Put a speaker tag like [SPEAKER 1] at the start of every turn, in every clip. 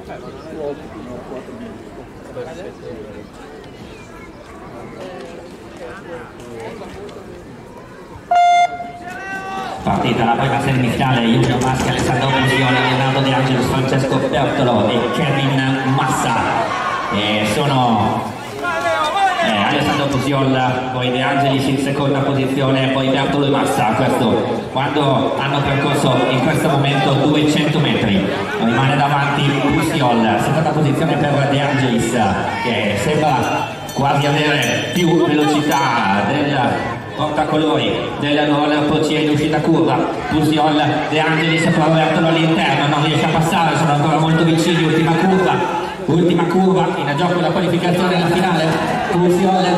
[SPEAKER 1] Partita la prima semifinale, Junior Maschi, Alessandro Pusioli, Leonardo De Angelis, Francesco Bertolo e Kevin Massa. Sono Alessandro Pusiol, poi De Angelis in seconda posizione, poi Bertolo e Massa. Questo quando hanno percorso in questo momento 200 metri. Rimane davanti Pusiol, seconda posizione per De Angelis, che sembra quasi avere più velocità del portacolori del roller Poccia in uscita curva. Pusiol, De Angelis, prova Bertolo all'interno, non riesce a passare, sono ancora molto vicini, ultima curva, in gioco la qualificazione alla finale. Pusiol e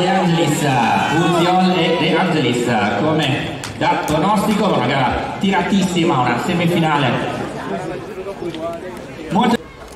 [SPEAKER 1] De Angelis, come da pronostico, una gara tiratissima, una semifinale molto.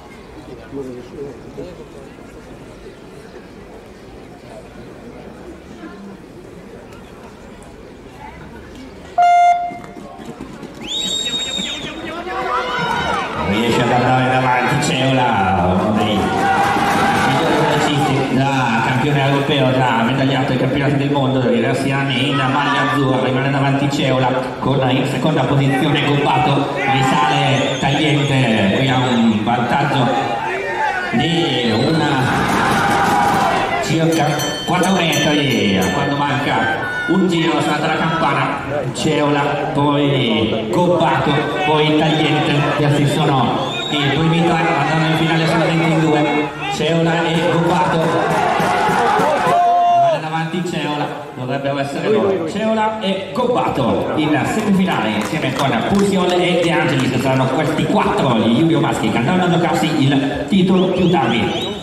[SPEAKER 1] Riesce ad andare davanti Ceola, uno dei migliori velocisti, da campione europeo, da medagliato ai campionati del mondo da diversi anni in maglia azzurra. Rimane davanti Ceola con in seconda posizione Gobbato, risale Tagliente, qui ha un vantaggio di circa 4 metri quando manca un giro, è stata la campana. Ceola, poi Gobbato, poi Tagliente. Questi sono i primi tre, andranno in finale solamente in due, Ceola e Gobbato. Vale davanti Ceola, dovrebbero essere loro, Ceola e Gobbato in semifinale insieme con Pusiol e De Angelis. Saranno questi quattro gli Junior Maschi che andranno a giocarsi il titolo più tardi.